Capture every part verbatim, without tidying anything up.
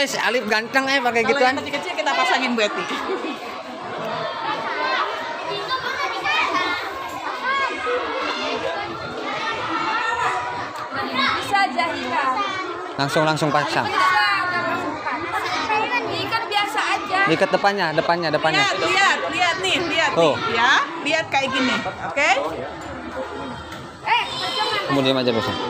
eh si Alif ganteng eh pakai Kalau gituan. yang kecil-kecil kita pasangin Bu Eti. Bisa jahitan. Langsung langsung pasang. Bisa masukkan. Ini kan biasa aja. Ikat depannya, depannya, depannya. Lihat, lihat, lihat nih, lihat Tuh. nih, ya. Lihat kayak gini, oke? Eh, macam Kamu diam aja besok.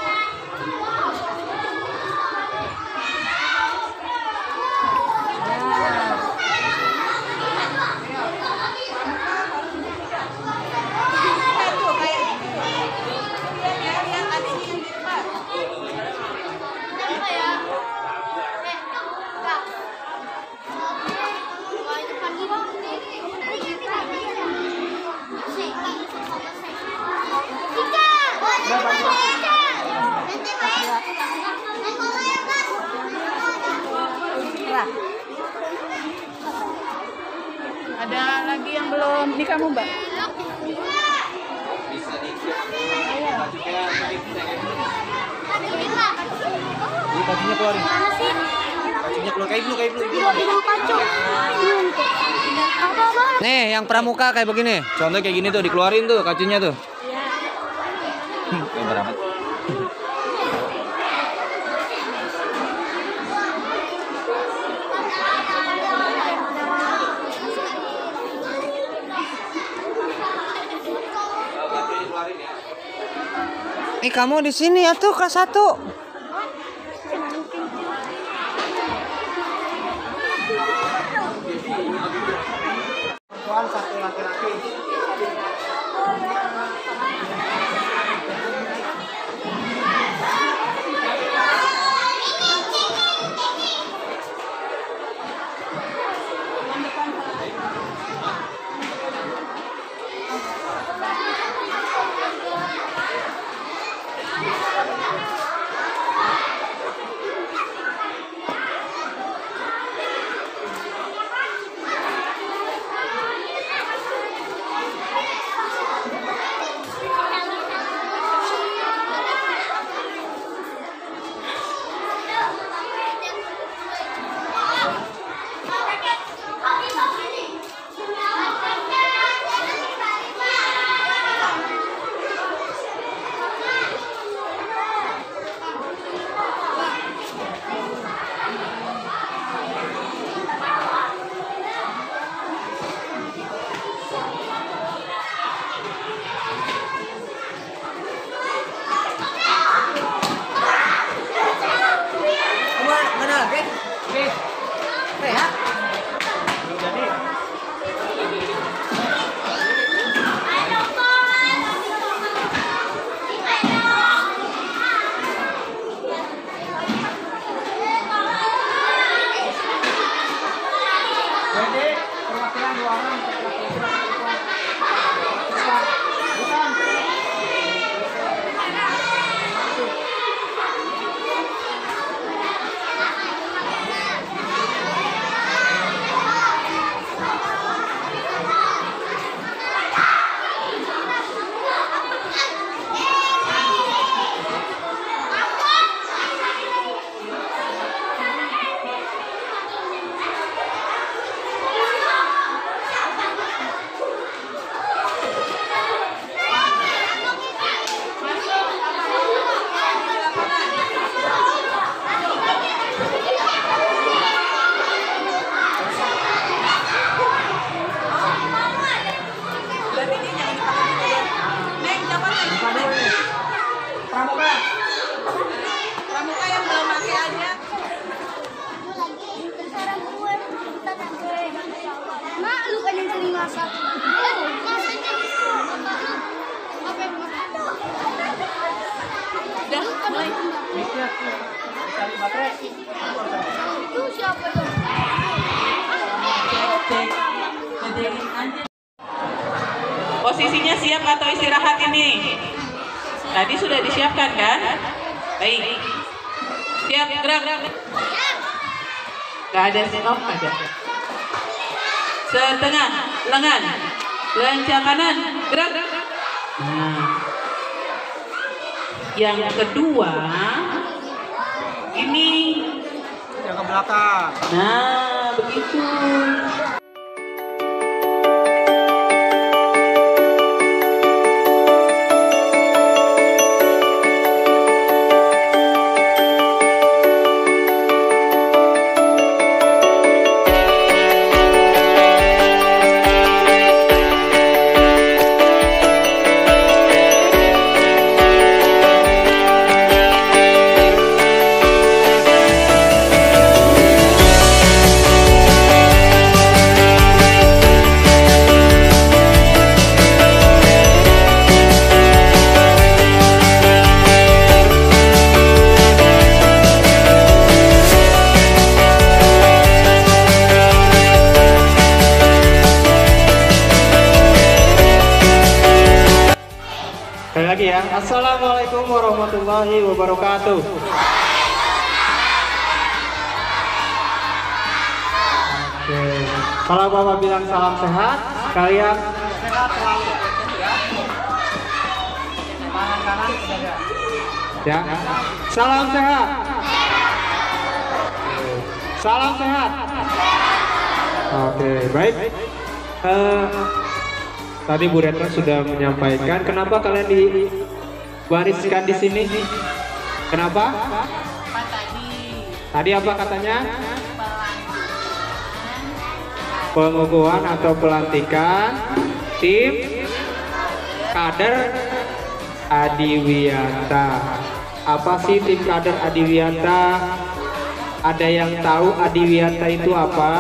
Tuh, kayak gitu. Lihat ya, lihat adiknya yang di depan. Ada lagi yang belum ini kamu Mbak? Ini kakinya keluarin. Kakinya keluar kayak dulu, kayak dulu. Nih, yang pramuka kayak begini. Contoh kayak gini tuh dikeluarin tuh kakinya tuh. Kayak beramat. Eh kamu di sini ya tuh kelas satu. Satu laki-laki. Itu siapa dong? Posisinya siap atau istirahat ini? Tadi sudah disiapkan kan? Baik. Siap, gerak. Gak ada stop, ada. Setengah, lengan. Lencang kanan, gerak. Nah. Yang kedua, ini belakang. Nah, begitu. Sekali lagi ya. Assalamualaikum warahmatullahi wabarakatuh. Oke. Kalau Bapak bilang salam sehat, kalian sehat selalu. Ya. Salam sehat. Salam sehat. Oke, baik. Eh, Tadi Bu Retno sudah menyampaikan kenapa kalian diwariskan di sini. Kenapa? Tadi apa katanya? Pengukuhan atau pelantikan tim kader Adiwiyata. Apa sih tim kader Adiwiyata? Ada yang tahu Adiwiyata itu apa?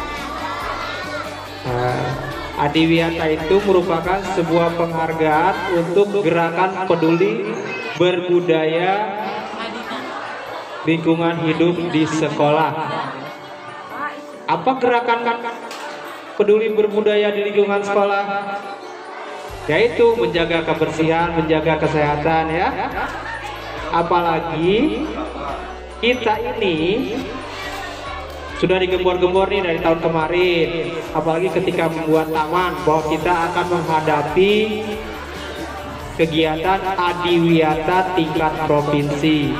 Nah, Adiwiyata itu merupakan sebuah penghargaan untuk gerakan peduli berbudaya lingkungan hidup di sekolah. Apa gerakan peduli berbudaya di lingkungan sekolah? Yaitu menjaga kebersihan, menjaga kesehatan ya. Apalagi kita ini sudah digembor-gembor nih dari tahun kemarin, apalagi ketika membuat taman bahwa kita akan menghadapi kegiatan Adiwiyata tingkat provinsi.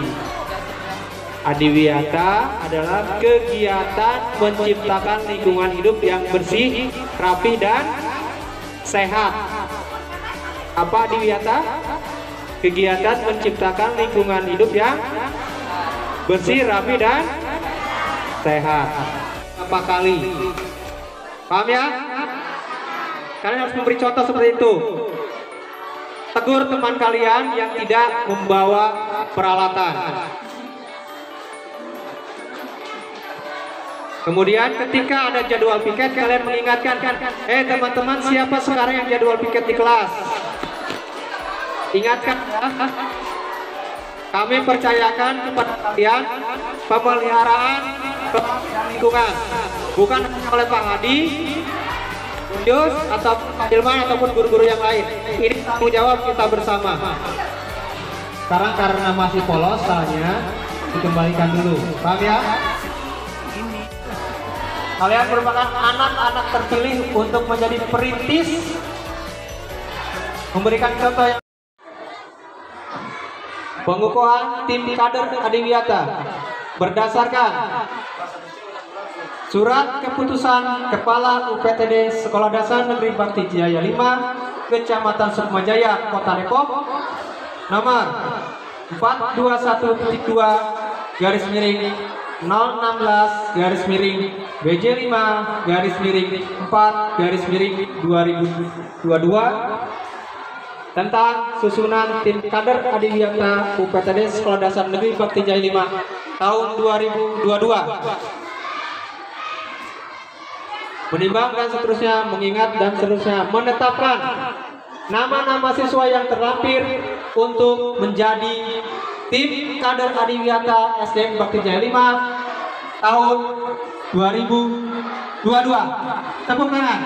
Adiwiyata adalah kegiatan menciptakan lingkungan hidup yang bersih, rapi dan sehat. Apa Adiwiyata? Kegiatan menciptakan lingkungan hidup yang bersih, rapi dan sehat. Berapa kali? Paham ya? Kalian harus memberi contoh seperti itu. Tegur teman kalian yang tidak membawa peralatan. Kemudian ketika ada jadwal piket, kalian mengingatkan, eh teman-teman, siapa sekarang yang jadwal piket di kelas? Ingatkan ya. Kami percayakan kepada kalian pemeliharaan lingkungan, bukan oleh Pak Hadi, Yus, atau Pak Hilman ataupun guru-guru yang lain. Ini tanggung jawab kita bersama. Sekarang karena masih polos, salahnya dikembalikan dulu. Paham ya? Kalian merupakan anak-anak terpilih untuk menjadi perintis, memberikan contoh yang pengukuhan tim kader Adiwiyata berdasarkan surat keputusan Kepala U P T D Sekolah Dasar Negeri Bakti Jaya lima Kecamatan Sukmajaya Kota Depok nomor empat dua satu titik dua garis miring nol satu enam garis miring B J lima garis miring empat garis miring dua ribu dua puluh dua tentang susunan tim kader Adiwiyata U P T D Sekolah Dasar Negeri Bakti Jaya lima tahun dua ribu dua puluh dua. Menimbang dan seterusnya, mengingat dan seterusnya, menetapkan nama-nama siswa yang terlampir untuk menjadi tim kader Adiwiyata S D N Bakti Jaya lima tahun dua ribu dua puluh dua. Tepuk tangan.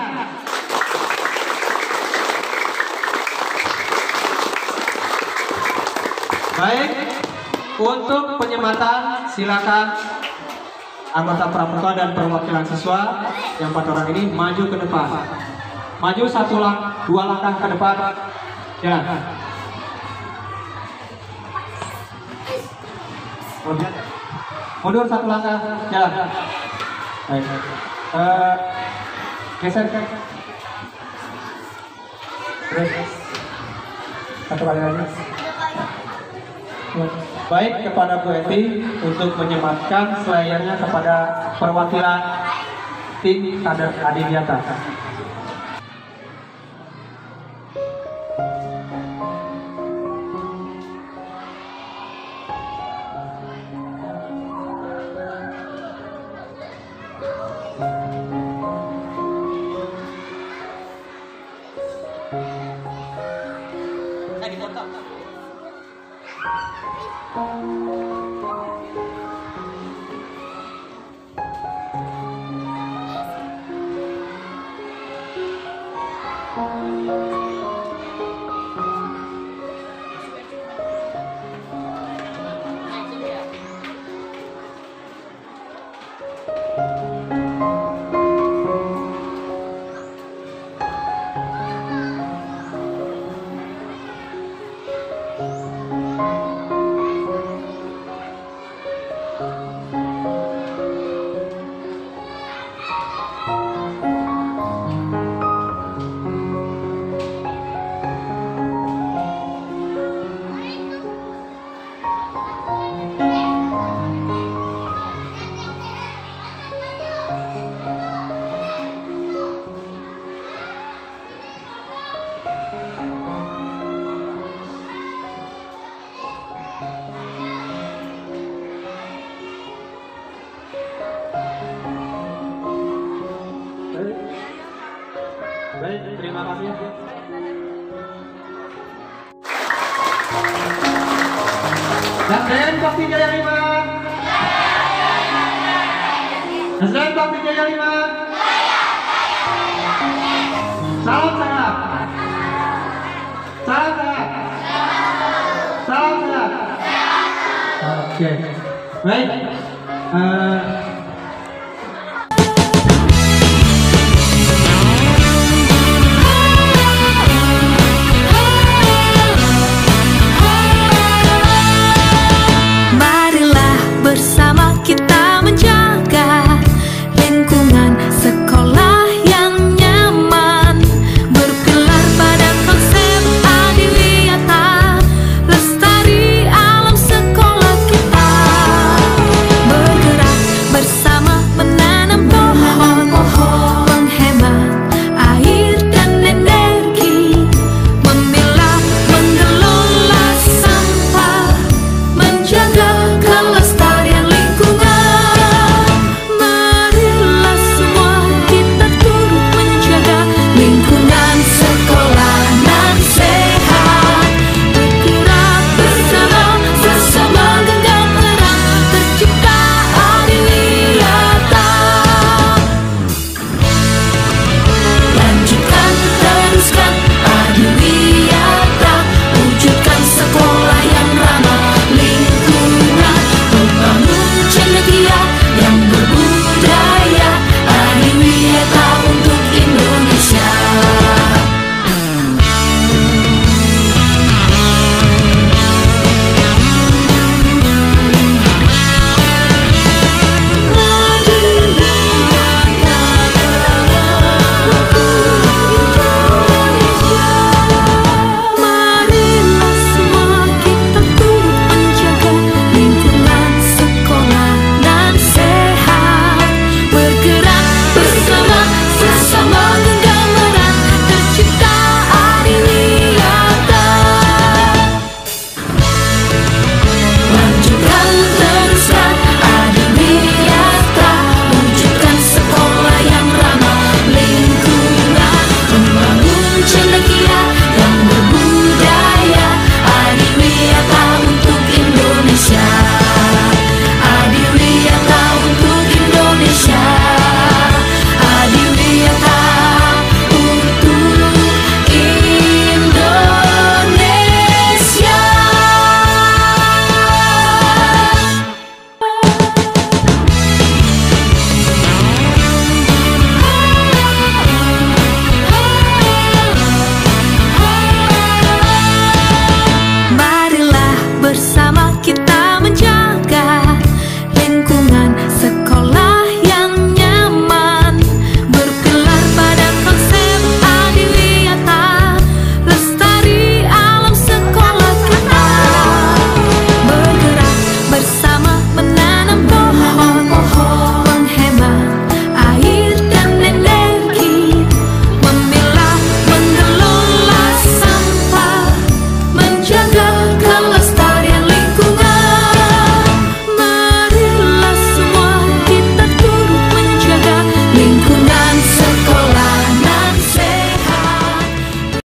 Baik, untuk penyematan silakan anggota pramuka dan perwakilan siswa yang empat orang ini maju ke depan. Maju satu lang dua langkah ke depan. Jalan. Mundur satu langkah, jalan. Baik. Eh, geser kan. Terus. Satu kali lagi. Baik, kepada Bu Eti untuk menyematkan selayarnya kepada perwakilan tim kader Adidiata. Baik, terima kasih. Nasdem Bakti Jaya lima. Nasdem Bakti Jaya lima. Salam sehat. Salam sehat. Salam sehat. Oke. Baik. Eh,